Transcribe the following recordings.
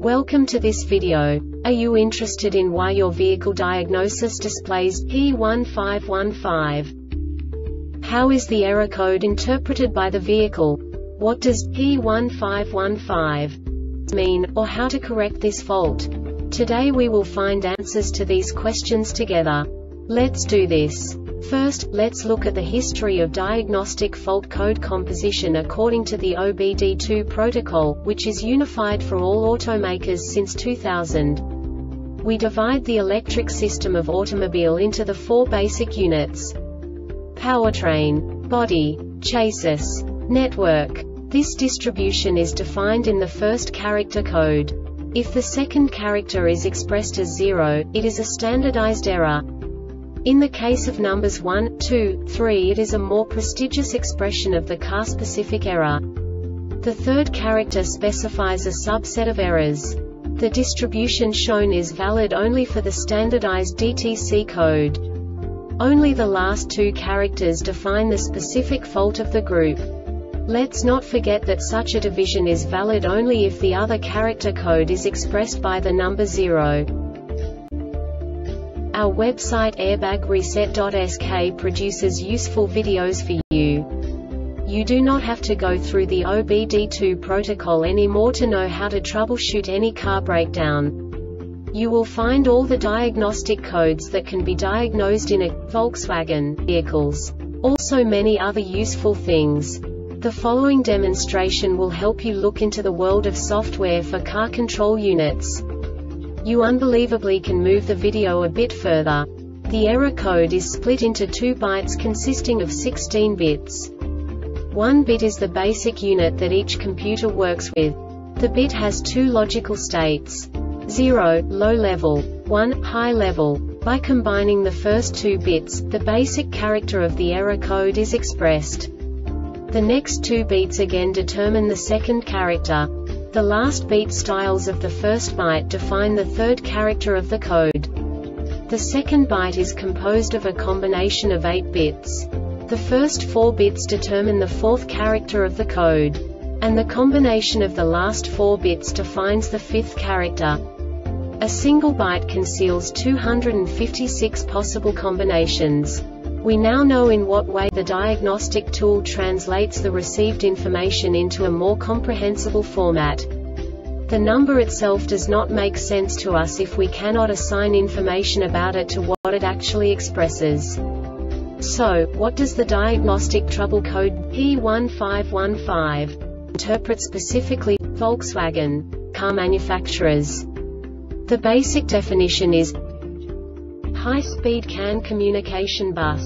Welcome to this video. Are you interested in why your vehicle diagnosis displays P1515? How is the error code interpreted by the vehicle? What does P1515 mean, or how to correct this fault? Today we will find answers to these questions together. Let's do this. First, let's look at the history of diagnostic fault code composition according to the OBD2 protocol, which is unified for all automakers since 2000. We divide the electric system of automobile into the four basic units: powertrain, body, chassis, network. This distribution is defined in the first character code. If the second character is expressed as 0, it is a standardized error. In the case of numbers 1, 2, 3, it is a more prestigious expression of the car-specific error. The third character specifies a subset of errors. The distribution shown is valid only for the standardized DTC code. Only the last two characters define the specific fault of the group. Let's not forget that such a division is valid only if the other character code is expressed by the number 0. Our website airbagreset.sk produces useful videos for you. You do not have to go through the OBD2 protocol anymore to know how to troubleshoot any car breakdown. You will find all the diagnostic codes that can be diagnosed in a Volkswagen vehicles. Also many other useful things. The following demonstration will help you look into the world of software for car control units. You unbelievably can move the video a bit further. The error code is split into 2 bytes consisting of 16 bits. 1 bit is the basic unit that each computer works with. The bit has 2 logical states: 0, low level, 1, high level. By combining the first 2 bits, the basic character of the error code is expressed. The next 2 beats again determine the second character. The last beat styles of the first byte define the third character of the code. The second byte is composed of a combination of 8 bits. The first 4 bits determine the fourth character of the code. And the combination of the last 4 bits defines the fifth character. A single byte conceals 256 possible combinations. We now know in what way the diagnostic tool translates the received information into a more comprehensible format. The number itself does not make sense to us if we cannot assign information about it to what it actually expresses. So, what does the diagnostic trouble code P1515 interpret specifically for Volkswagen car manufacturers? The basic definition is high-speed CAN communication bus.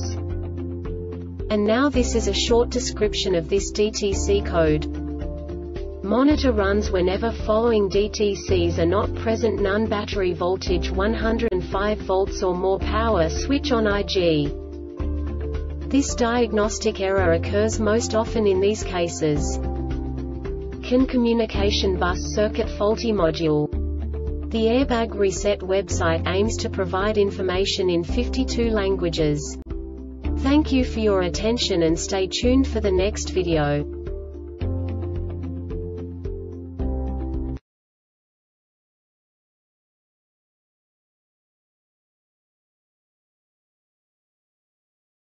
And now this is a short description of this DTC code. Monitor runs whenever following DTCs are not present: none, battery voltage 105 volts or more, power switch on IG. This diagnostic error occurs most often in these cases: CAN communication bus circuit faulty module. The Airbag Reset website aims to provide information in 52 languages. Thank you for your attention and stay tuned for the next video.